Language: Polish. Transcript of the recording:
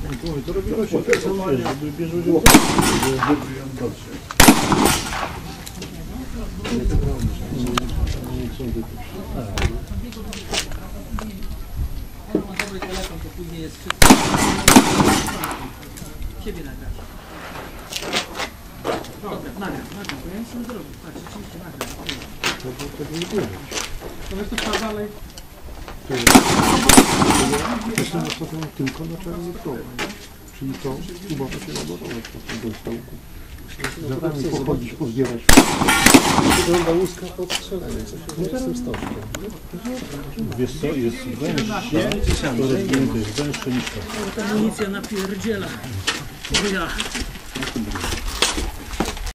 To robiło się tak samo, żeby bierze udział. Dobry telefon, to później jest wszystko. Ciebie nagrać. Dobra, nagram, bo ja nic nie zrobię. Tak, rzeczywiście nagram. To jest to trzeba dalej. Myślę, że to tylko na czarny program. Czyli to próbować się laborować po tym stołku. Zadamy pochodzić, pozbierać. Wygląda łuska pod strzelanie, co się z tym stożkiem. Wiesz co, jest węższe, to jest węższe niż to. Ta amunicja napierdziela. O ja.